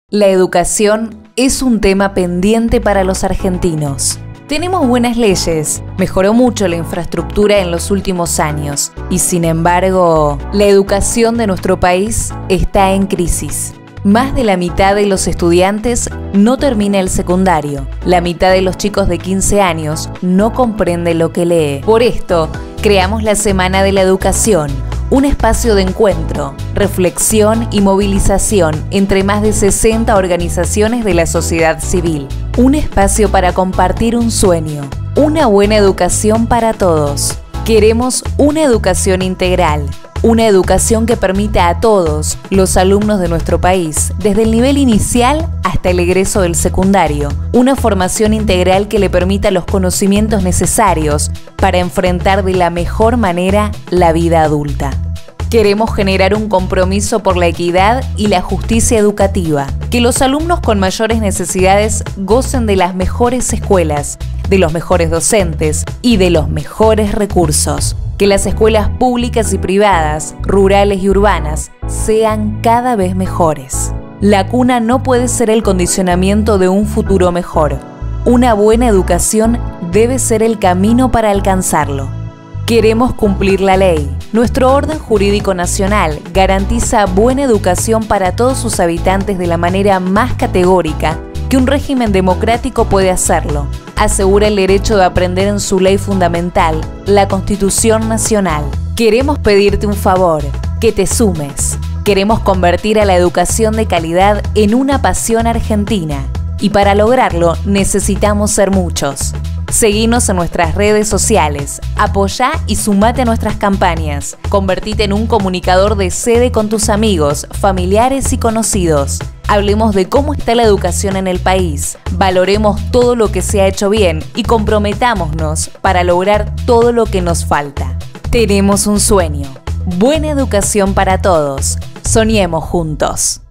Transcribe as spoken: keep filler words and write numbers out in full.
La educación es un tema pendiente para los argentinos. Tenemos buenas leyes, mejoró mucho la infraestructura en los últimos años y sin embargo, la educación de nuestro país está en crisis. Más de la mitad de los estudiantes no termina el secundario. La mitad de los chicos de quince años no comprende lo que lee. Por esto, creamos la Semana de la Educación, un espacio de encuentro, reflexión y movilización entre más de sesenta organizaciones de la sociedad civil. Un espacio para compartir un sueño, una buena educación para todos. Queremos una educación integral, una educación que permita a todos los alumnos de nuestro país, desde el nivel inicial hasta el egreso del secundario, una formación integral que le permita los conocimientos necesarios para enfrentar de la mejor manera la vida adulta. Queremos generar un compromiso por la equidad y la justicia educativa, que los alumnos con mayores necesidades gocen de las mejores escuelas, de los mejores docentes y de los mejores recursos. Que las escuelas públicas y privadas, rurales y urbanas, sean cada vez mejores. La cuna no puede ser el condicionamiento de un futuro mejor. Una buena educación debe ser el camino para alcanzarlo. Queremos cumplir la ley. Nuestro orden jurídico nacional garantiza buena educación para todos sus habitantes de la manera más categórica que un régimen democrático puede hacerlo. Asegura el derecho de aprender en su ley fundamental, la Constitución Nacional. Queremos pedirte un favor, que te sumes. Queremos convertir a la educación de calidad en una pasión argentina. Y para lograrlo necesitamos ser muchos. Seguinos en nuestras redes sociales, apoyá y sumate a nuestras campañas. Convertite en un comunicador de sede con tus amigos, familiares y conocidos. Hablemos de cómo está la educación en el país, valoremos todo lo que se ha hecho bien y comprometámonos para lograr todo lo que nos falta. Tenemos un sueño, buena educación para todos. Soñemos juntos.